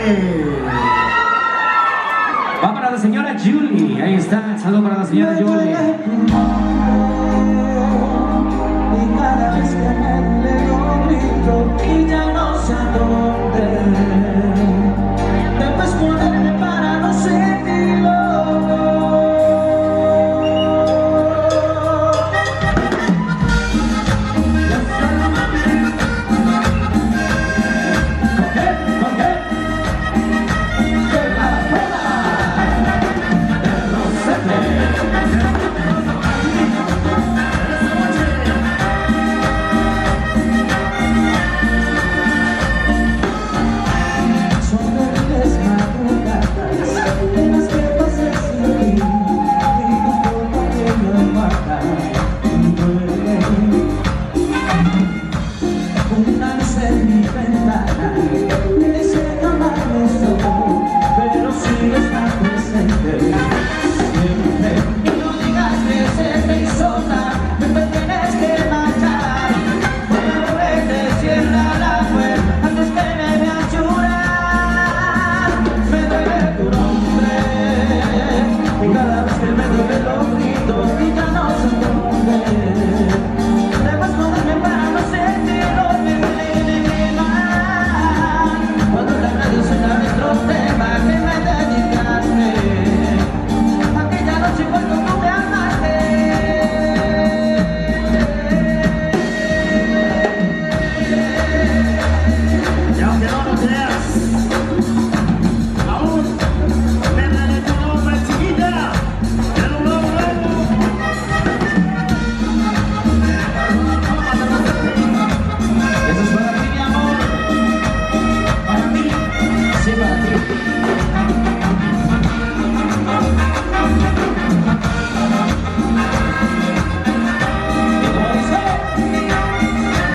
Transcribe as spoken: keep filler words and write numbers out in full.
Va para la señora Julie, ahí está, saludo para la señora Julie. Y cada vez que me leo grito y ya no sé a dónde debo esconderme para no sentirlo.